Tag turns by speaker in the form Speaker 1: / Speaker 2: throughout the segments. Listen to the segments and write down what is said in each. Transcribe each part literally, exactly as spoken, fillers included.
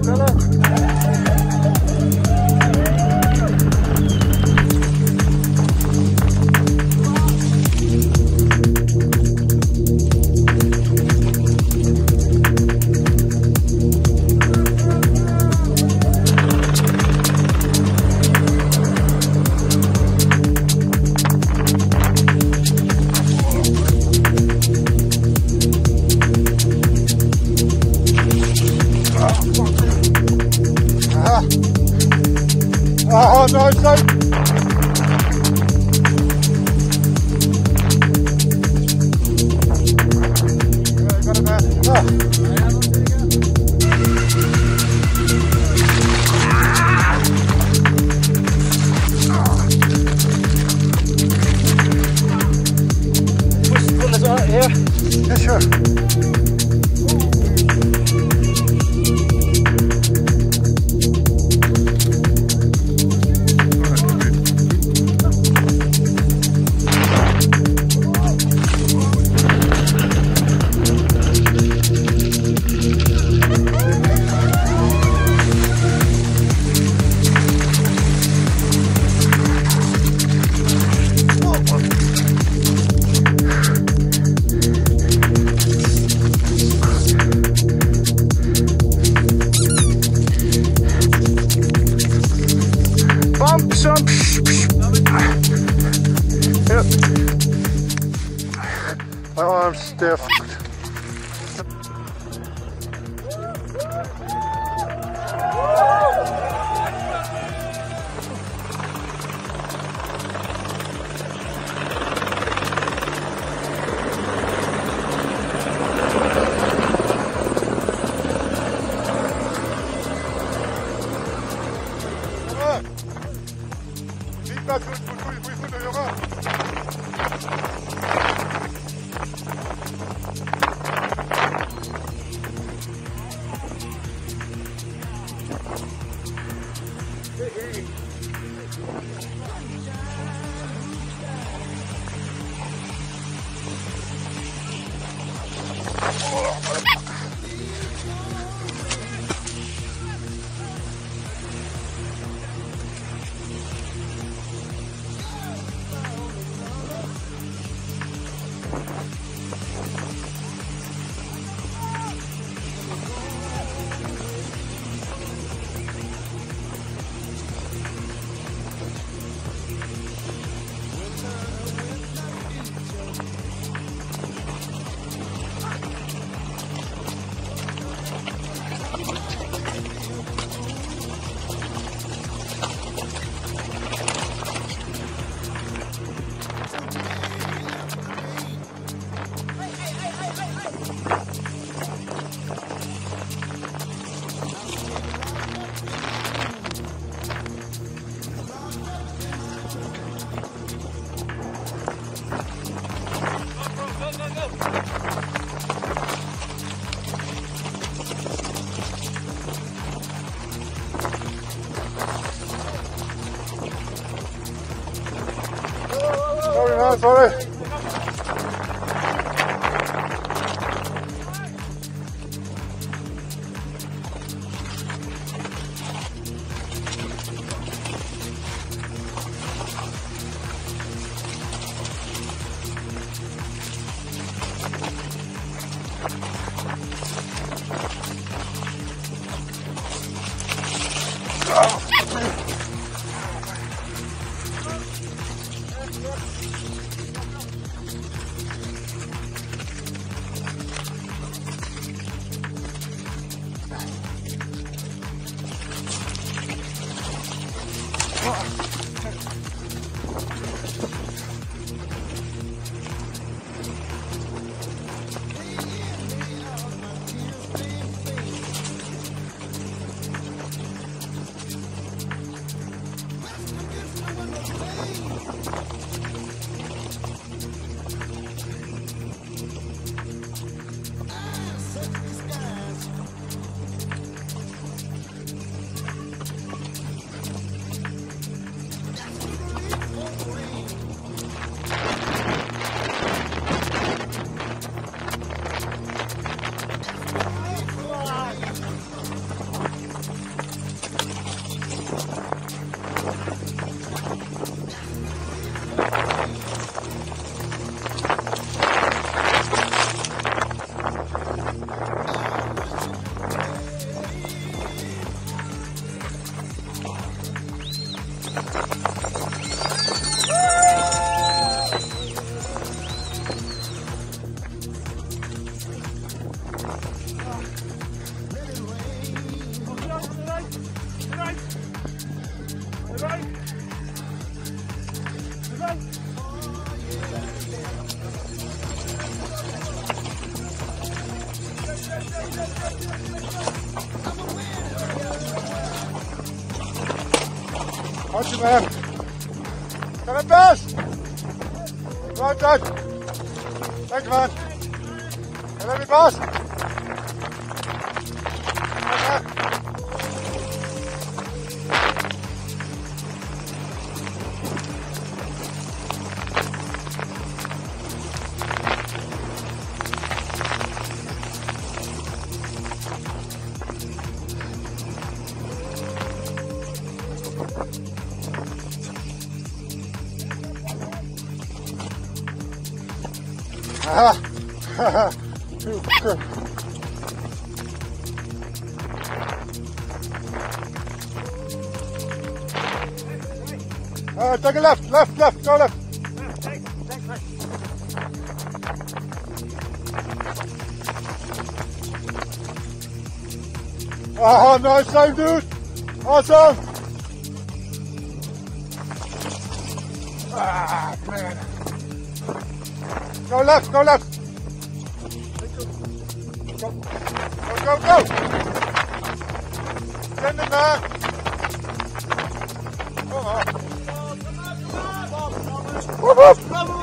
Speaker 1: Oh no, so okay, got it there. Oh. Push the here. Yeah, sure. Some yep. My arms stiff. Vite, faut, faut, faut, faut, faut, il y aura. Sorry man, sorry. Got you, man. Can I pass? Right, Dad. Thanks, man. Can let me pass? Right, Aha! Haha! Uh, take a left, left, left, go left.
Speaker 2: Left, take, take left.
Speaker 1: Oh, nice save, dude. Awesome. Ah, man. Go left, go left. Go, go, go, go. Send it, man. Come on. Whoop, whoop.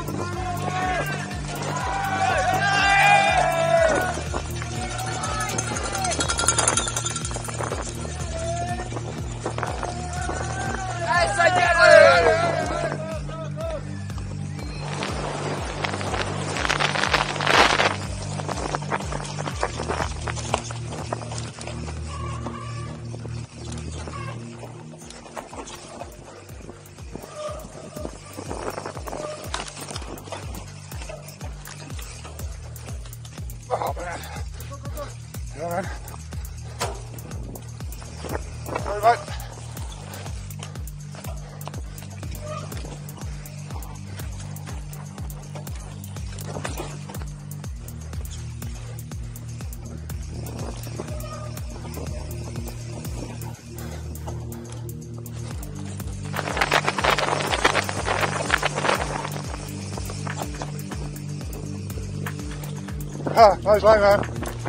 Speaker 1: Oh, man. Yeah, man. Sorry, mate. Ah, nice line, man.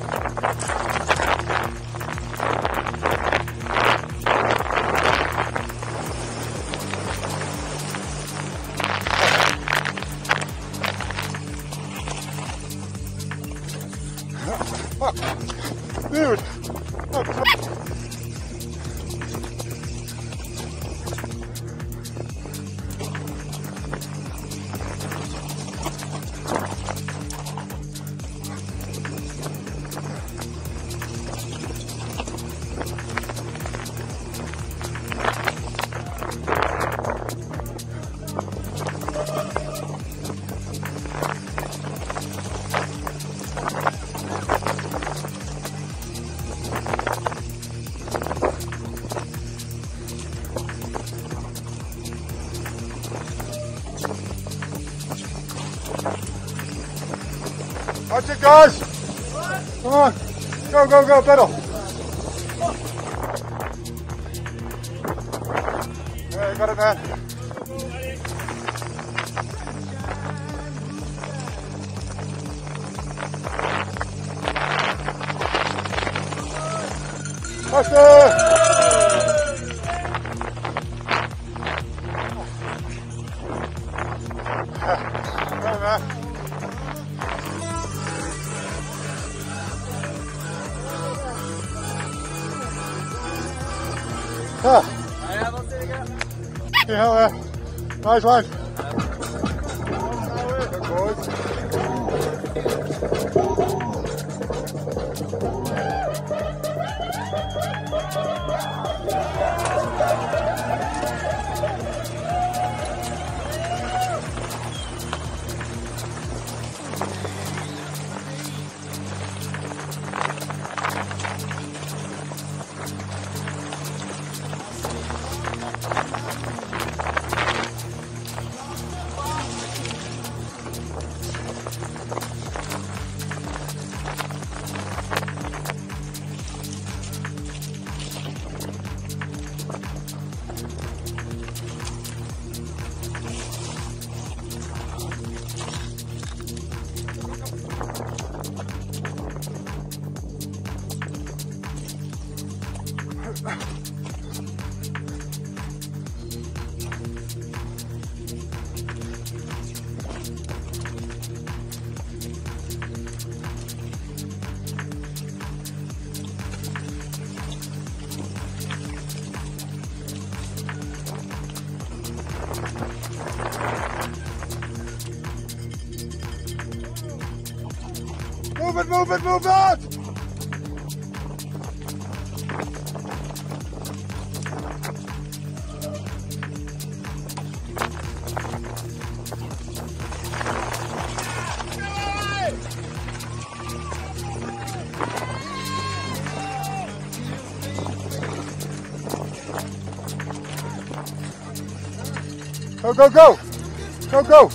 Speaker 1: Fuck. Dude. Fuck. Watch it, guys! Come on! Go, go, go, pedal! Yeah, you got it, man. Faster! Go, man. Ah. Yeah, man. Nice one. Good boys. move it, move it! Go, go, go! Go, go!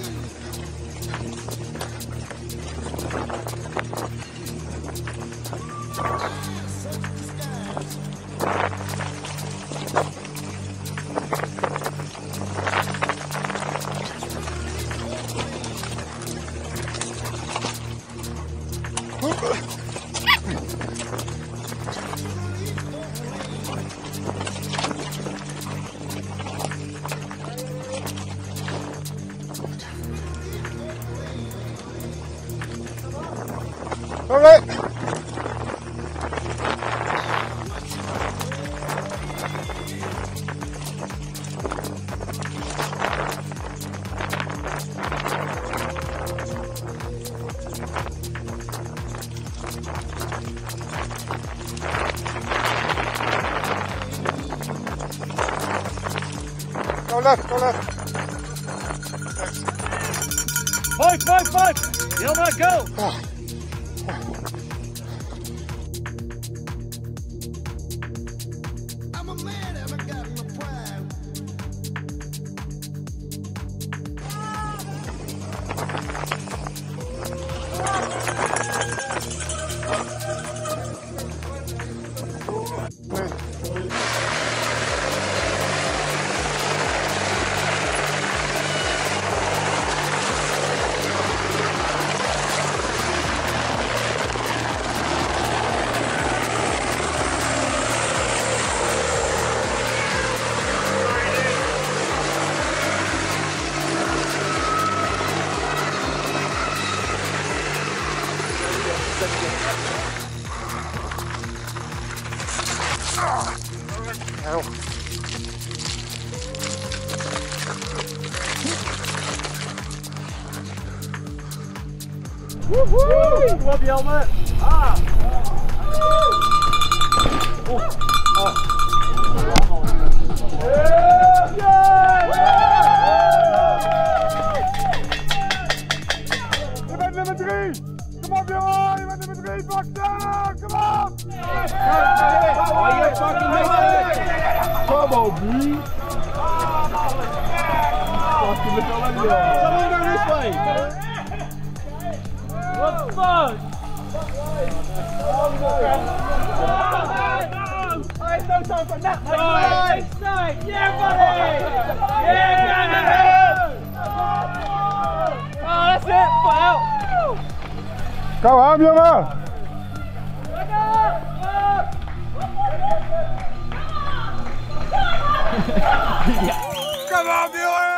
Speaker 1: All right. Go left, go left.
Speaker 2: Five, five, five. You'll not go.
Speaker 1: Oh.
Speaker 3: I'm a man, and I got my pride.
Speaker 1: Ow.
Speaker 2: Woohoo! Love the helmet. Ah. Oh. Oh. Yeah.
Speaker 1: Je bent nummer drie! Kom op jongen! Je bent nummer drie! Pak daar! Kom op!
Speaker 2: Are you fucking making it?
Speaker 1: Come on, dude!
Speaker 2: Fucking look at that. Someone go this way. What the fuck? I have no time for that. Nice, nice. Yeah, buddy. Yeah, buddy. Oh, that's it. Put out.
Speaker 1: Kom aan, jongen! Come on, jongen!